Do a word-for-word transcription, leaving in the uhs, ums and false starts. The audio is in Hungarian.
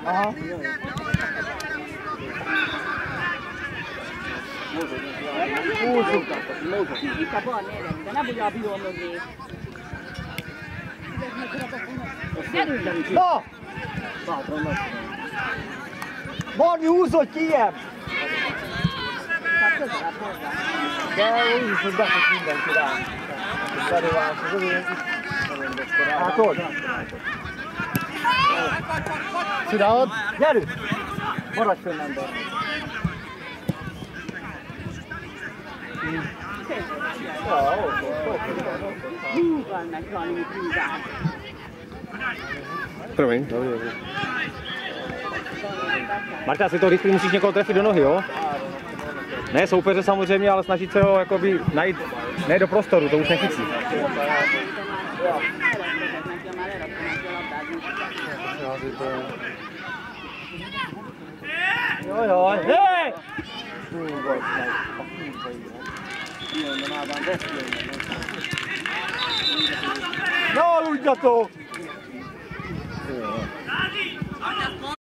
Aha. Itt a bal nézem, de nem ugye a bidon mögé. Gyerünk! Na! Barni, húzod ki ilyen! Hát közelebb hozzá. De úgy is, hogy befut mindenki rá. Szerőválás az övé. Hát ott. Csinálod? Gyerünk! Maradj fönn, ember. Hú, van meg valami húzás. Promiň. Marta, asi to rychle musíš někoho trefit do nohy, jo? Ne soupeře samozřejmě, ale snažit se ho jakoby najít, ne do prostoru, to už nechycí. Jaj, jaj, hé! Ne aludjatok!